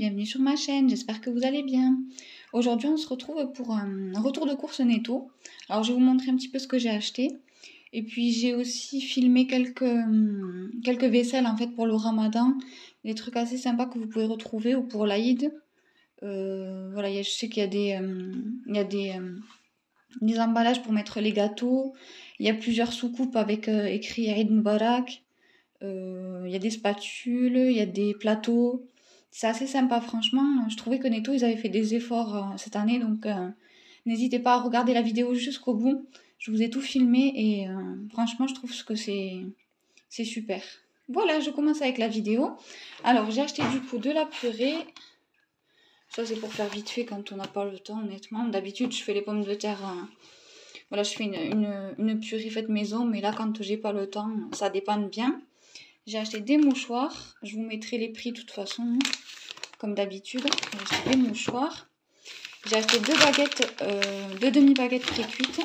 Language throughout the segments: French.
bienvenue sur ma chaîne, j'espère que vous allez bien. Aujourd'hui on se retrouve pour un retour de course netto. Alors je vais vous montrer un petit peu ce que j'ai acheté. Et puis j'ai aussi filmé quelques vaisselles en fait pour le ramadan. Des trucs assez sympas que vous pouvez retrouver ou pour l'Aïd. Voilà, je sais qu'il y a des emballages pour mettre les gâteaux. Il y a plusieurs soucoupes avec écrit Eid Mubarak. Il y a des spatules, il y a des plateaux. C'est assez sympa, franchement. Je trouvais que Netto, ils avaient fait des efforts cette année, donc n'hésitez pas à regarder la vidéo jusqu'au bout. Je vous ai tout filmé et franchement, je trouve que c'est super. Voilà, je commence avec la vidéo. Alors, j'ai acheté du coup de la purée. Ça, c'est pour faire vite fait quand on n'a pas le temps, honnêtement. D'habitude, je fais les pommes de terre. Voilà, je fais une purée faite maison, mais là, quand j'ai pas le temps, ça dépanne bien. J'ai acheté des mouchoirs. Je vous mettrai les prix de toute façon, comme d'habitude. J'ai acheté des mouchoirs. J'ai acheté deux demi-baguettes pré-cuites.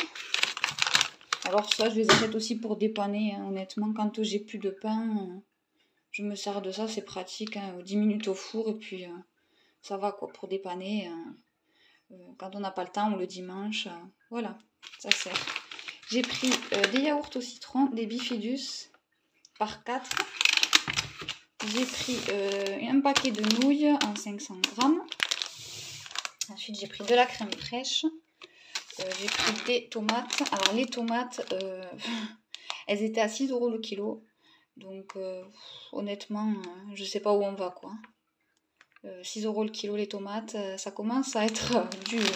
Alors ça, je les achète aussi pour dépanner, hein, honnêtement. Quand j'ai plus de pain, je me sers de ça. C'est pratique, hein, 10 minutes au four et puis ça va quoi pour dépanner. Quand on n'a pas le temps ou le dimanche. Voilà, ça sert. J'ai pris des yaourts au citron, des bifidus par 4. J'ai pris un paquet de nouilles en 500 grammes. Ensuite, j'ai pris de la crème fraîche. J'ai pris des tomates. Alors, les tomates, elles étaient à 6 € le kilo. Donc, honnêtement, je sais pas où on va, quoi. 6 € le kilo, les tomates, ça commence à être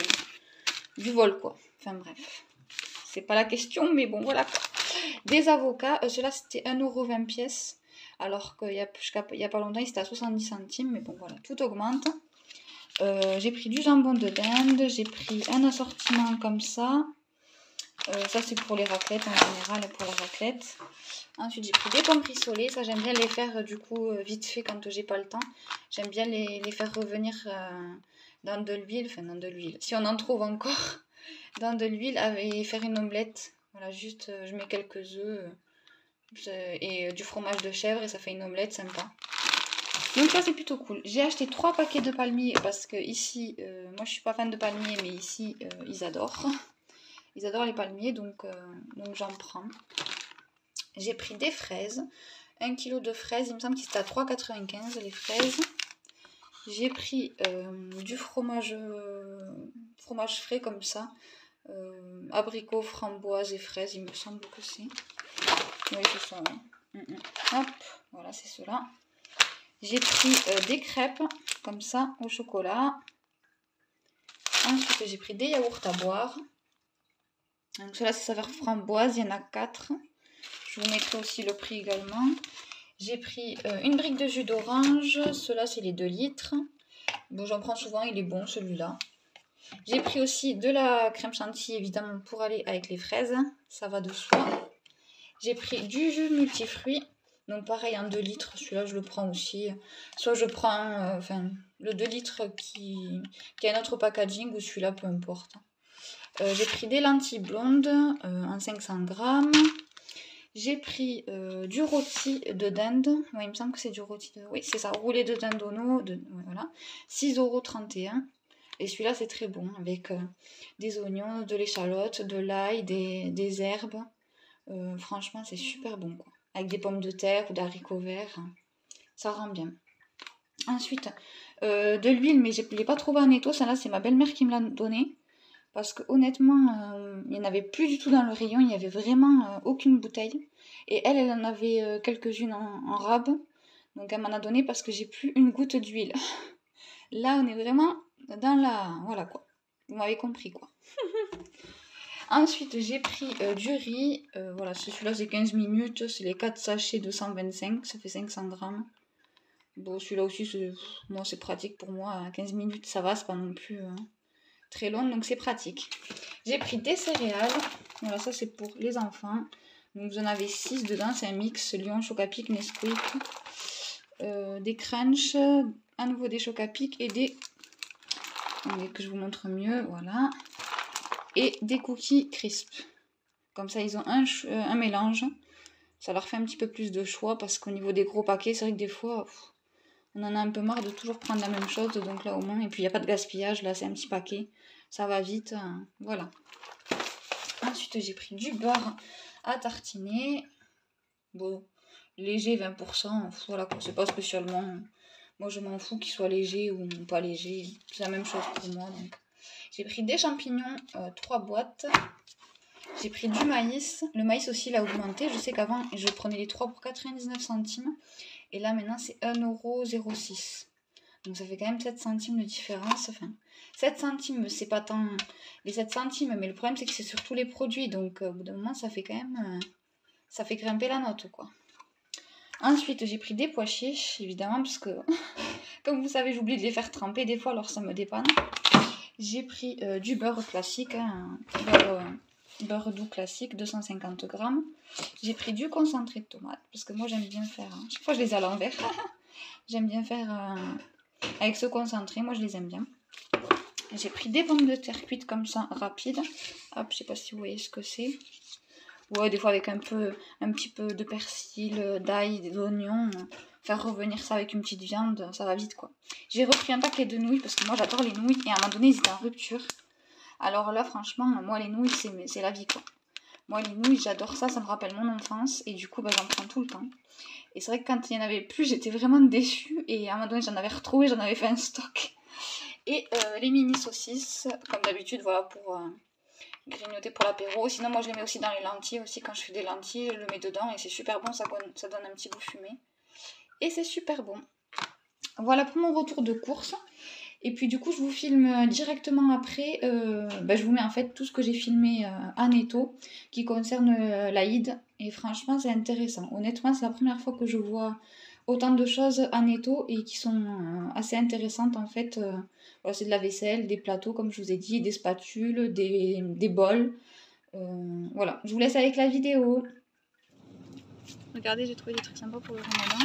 du vol, quoi. Enfin, bref. C'est pas la question, mais bon, voilà, quoi. Des avocats. Ceux-là, c'était 1,20 € pièce. Alors qu'il y a pas longtemps, c'était à 70 centimes. Mais bon, voilà, tout augmente. J'ai pris du jambon de dinde. J'ai pris un assortiment comme ça. Ça, c'est pour les raclettes en général, pour la raclette. Ensuite, j'ai pris des pommes rissolées. Ça, j'aime bien les faire du coup vite fait quand j'ai pas le temps. J'aime bien les faire revenir dans de l'huile. Enfin, dans de l'huile. Si on en trouve encore, dans de l'huile et faire une omelette. Voilà, juste, je mets quelques œufs et du fromage de chèvre et ça fait une omelette sympa. Donc ça c'est plutôt cool. J'ai acheté 3 paquets de palmiers parce que ici, moi je suis pas fan de palmiers, mais ici ils adorent. Ils adorent les palmiers, donc j'en prends. J'ai pris des fraises, 1 kg de fraises, il me semble que c'était à 3,95 les fraises. J'ai pris du fromage frais comme ça, abricots, framboises et fraises, il me semble que c'est. Oui, c'est ça. Hop, voilà, c'est cela. J'ai pris des crêpes, comme ça, au chocolat. Ensuite, j'ai pris des yaourts à boire. Donc, cela, c'est saveur framboise, il y en a 4. Je vous mettrai aussi le prix également. J'ai pris une brique de jus d'orange. Cela, c'est les 2 litres. Bon, j'en prends souvent, il est bon, celui-là. J'ai pris aussi de la crème chantilly, évidemment, pour aller avec les fraises. Ça va de soi. J'ai pris du jus multifruits, donc pareil en 2 litres, celui-là je le prends aussi. Soit je prends le 2 litres qui a un autre packaging ou celui-là, peu importe. J'ai pris des lentilles blondes en 500 grammes. J'ai pris du rôti de dinde, ouais, il me semble que c'est du rôti de... Oui, c'est ça, roulé de dinde voilà, 6,31 €. Et celui-là c'est très bon, avec des oignons, de l'échalote, de l'ail, des herbes. Franchement, c'est super bon, quoi. Avec des pommes de terre ou d'haricots verts, ça rend bien. Ensuite, de l'huile, mais je ne l'ai pas trouvé en Netto. Celle-là, c'est ma belle-mère qui me l'a donnée. Parce que honnêtement, il n'y en avait plus du tout dans le rayon. Il n'y avait vraiment aucune bouteille. Et elle en avait quelques-unes en rab. Donc elle m'en a donné parce que j'ai plus une goutte d'huile. Là, on est vraiment dans la... Voilà, quoi. Vous m'avez compris, quoi. Ensuite, j'ai pris du riz. Voilà, celui-là, c'est 15 minutes. C'est les 4 sachets de 125. Ça fait 500 grammes. Bon, celui-là aussi, c'est pratique pour moi. 15 minutes, ça va. C'est pas non plus très long. Donc, c'est pratique. J'ai pris des céréales. Voilà, ça, c'est pour les enfants. Donc, vous en avez 6 dedans. C'est un mix Lion, Chocapic, Nesquik. Des crunchs. À nouveau des Chocapic et des... que je vous montre mieux. Voilà. Et des cookies crisp. Comme ça, ils ont un mélange. Ça leur fait un petit peu plus de choix parce qu'au niveau des gros paquets, c'est vrai que des fois, On en a un peu marre de toujours prendre la même chose, donc là au moins, et puis il n'y a pas de gaspillage, là c'est un petit paquet, ça va vite, voilà. Ensuite j'ai pris du beurre à tartiner, bon, léger 20%, voilà quoi, c'est pas spécialement, moi je m'en fous qu'il soit léger ou pas léger, c'est la même chose pour moi. Donc j'ai pris des champignons, 3 boîtes, j'ai pris du maïs, le maïs aussi il a augmenté, je sais qu'avant je prenais les 3 pour 99 centimes, et là maintenant c'est 1,06 €. Donc ça fait quand même 7 centimes de différence. Enfin, 7 centimes, c'est pas tant les 7 centimes, mais le problème c'est que c'est sur tous les produits. Donc au bout d'un moment, ça fait quand même... ça fait grimper la note, quoi. Ensuite, j'ai pris des pois chiches, évidemment, parce que, comme vous savez, j'oublie de les faire tremper des fois, alors ça me dépanne. J'ai pris du beurre classique, hein, beurre doux classique, 250 grammes. J'ai pris du concentré de tomate, parce que moi j'aime bien faire... chaque fois je les ai à l'envers. J'aime bien faire... avec ce concentré, moi je les aime bien. J'ai pris des pommes de terre cuites comme ça, rapides. Hop, je sais pas si vous voyez ce que c'est. Ouais, des fois avec un petit peu de persil, d'ail, d'oignons. Faire revenir ça avec une petite viande, ça va vite quoi. J'ai repris un paquet de nouilles parce que moi j'adore les nouilles. Et à un moment donné, ils étaient en rupture. Alors là, franchement, moi les nouilles, c'est la vie quoi. Moi les nouilles, j'adore ça, ça me rappelle mon enfance. Et du coup, j'en prends tout le temps. Et c'est vrai que quand il n'y en avait plus, j'étais vraiment déçue. Et à un moment donné, j'en avais retrouvé, j'en avais fait un stock. Et les mini saucisses, comme d'habitude, voilà, pour grignoter pour l'apéro. Sinon, moi, je les mets aussi dans les lentilles. Aussi, quand je fais des lentilles, je le mets dedans. Et c'est super bon, ça donne un petit goût fumé. Et c'est super bon. Voilà pour mon retour de course. Et puis du coup, je vous filme directement après. Je vous mets en fait tout ce que j'ai filmé à Netto qui concerne l'Aïd. Et franchement, c'est intéressant. Honnêtement, c'est la première fois que je vois autant de choses à Netto et qui sont assez intéressantes en fait. Voilà, c'est de la vaisselle, des plateaux comme je vous ai dit, des spatules, des bols. Voilà, je vous laisse avec la vidéo. Regardez, j'ai trouvé des trucs sympas pour le ramadan.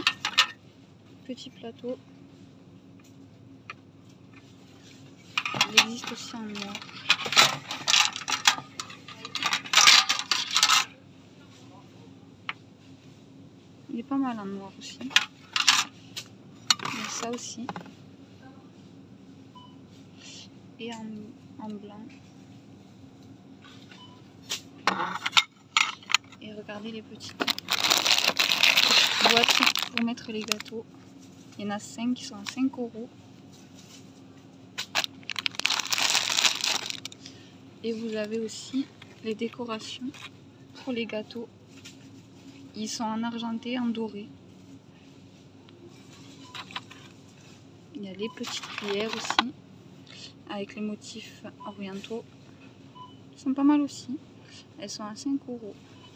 Petit plateau. Il existe aussi en noir. Il est pas mal en noir aussi. Il y a ça aussi. Et en blanc. Et regardez les petites boîtes pour mettre les gâteaux. Il y en a 5 qui sont à 5 €. Et vous avez aussi les décorations pour les gâteaux. Ils sont en argenté, en doré. Il y a les petites cuillères aussi, avec les motifs orientaux. Ils sont pas mal aussi. Elles sont à 5 €.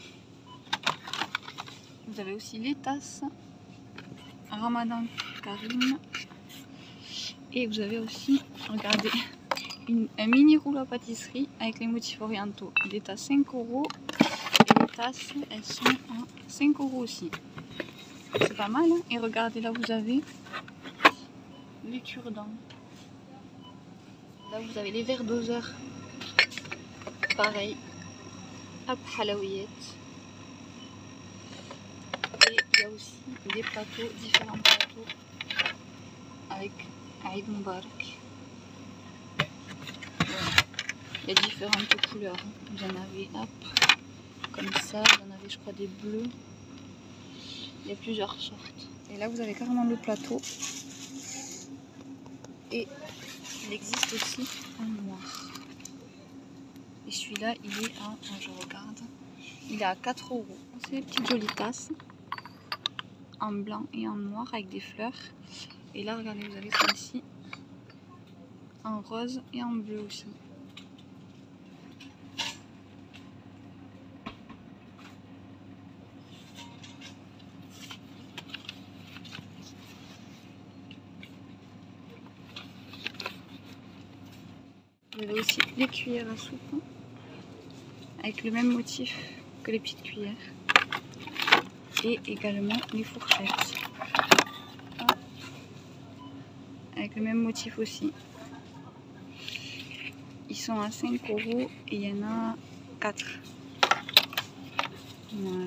Vous avez aussi les tasses Ramadan Karim. Et vous avez aussi, regardez, un mini rouleau à pâtisserie avec les motifs orientaux. Il est à 5 €. Et les tasses, elles sont à 5 € aussi. C'est pas mal, hein. Et regardez, là vous avez les cure-dents. Là vous avez les verres doseurs. Pareil. Hop, halawiyet. Et il y a aussi des plateaux, différents plateaux avec Aïd Mubarak. Voilà. Il y a différentes couleurs. Vous en avez, hop, comme ça. Vous en avez, je crois, des bleus. Il y a plusieurs sortes. Et là, vous avez carrément le plateau. Et il existe aussi en noir. Et celui-là, il est à, je regarde, il est à 4 €. C'est des petites jolies tasses en blanc et en noir avec des fleurs. Et là, regardez, vous avez celle-ci en rose et en bleu aussi. Vous avez aussi les cuillères à soupe avec le même motif que les petites cuillères. Et également les fourchettes. Avec le même motif aussi. Ils sont à 5 € et il y en a 4. Voilà.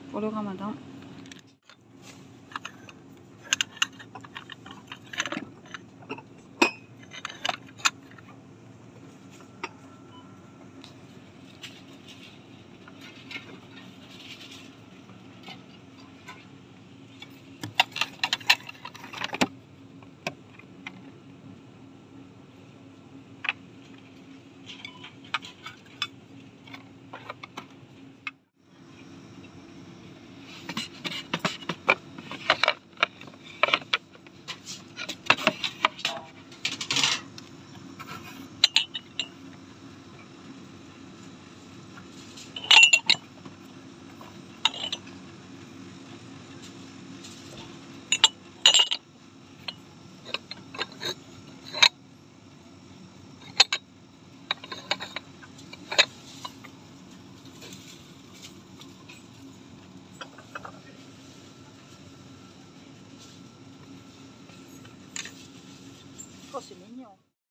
pour le ramadan. Oh, c'est mignon.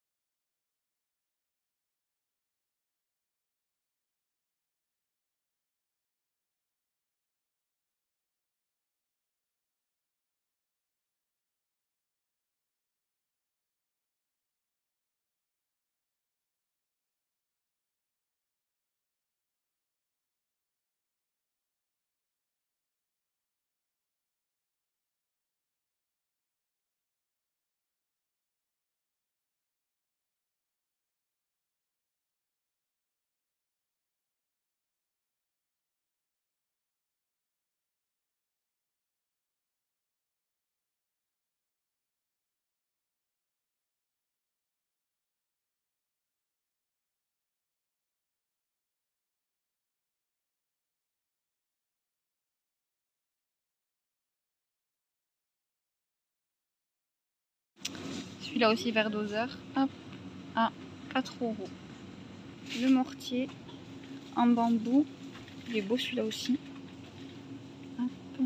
Celui-là aussi vers doseur, hop, à 4 €. Le mortier en bambou, il est beau celui-là aussi. Hop.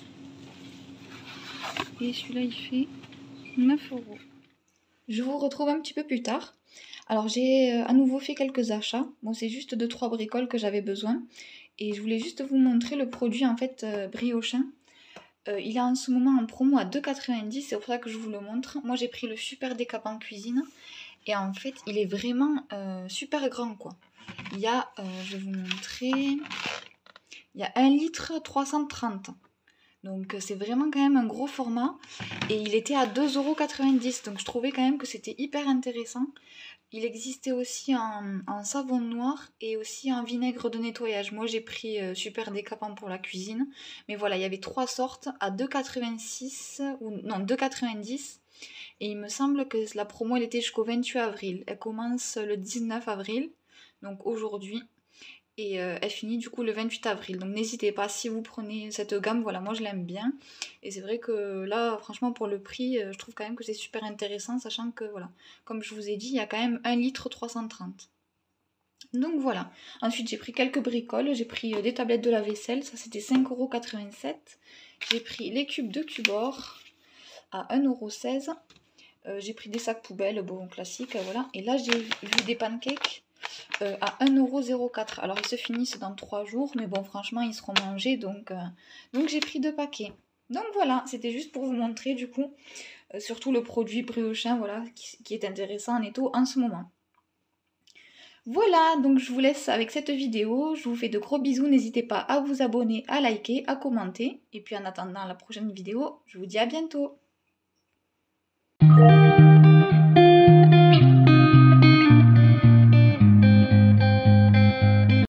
Et celui-là il fait 9 €. Je vous retrouve un petit peu plus tard. Alors j'ai à nouveau fait quelques achats. Bon, c'est juste 2-3 bricoles que j'avais besoin. Et je voulais juste vous montrer le produit en fait Briochin. Il est en ce moment en promo à 2,90 €, c'est pour ça que je vous le montre. Moi j'ai pris le super décapant cuisine et en fait il est vraiment super grand quoi. Il y a, je vais vous montrer, il y a 1 litre 330. Donc c'est vraiment quand même un gros format et il était à 2,90 €, donc je trouvais quand même que c'était hyper intéressant. Il existait aussi en savon noir et aussi en vinaigre de nettoyage. Moi j'ai pris super décapant pour la cuisine. Mais voilà, il y avait 3 sortes à 2,86 ou non 2,90. Et il me semble que la promo elle était jusqu'au 28 avril. Elle commence le 19 avril, donc aujourd'hui. Et elle finit du coup le 28 avril. Donc n'hésitez pas si vous prenez cette gamme, voilà, moi je l'aime bien. Et c'est vrai que là, franchement, pour le prix, je trouve quand même que c'est super intéressant, sachant que, voilà, comme je vous ai dit, il y a quand même 1 litre 330. Donc voilà. Ensuite, j'ai pris quelques bricoles. J'ai pris des tablettes de lave-vaisselle, ça c'était 5,87 €. J'ai pris les cubes de Cubor à 1,16 €. J'ai pris des sacs poubelles, bon, classique, voilà. Et là, j'ai vu des pancakes à 1,04 €. Alors ils se finissent dans 3 jours, mais bon franchement ils seront mangés, donc j'ai pris 2 paquets. Donc voilà, c'était juste pour vous montrer du coup, surtout le produit Briochin, voilà, qui est intéressant en étau en ce moment. Voilà, donc je vous laisse avec cette vidéo, je vous fais de gros bisous, n'hésitez pas à vous abonner, à liker, à commenter, et puis en attendant la prochaine vidéo, je vous dis à bientôt.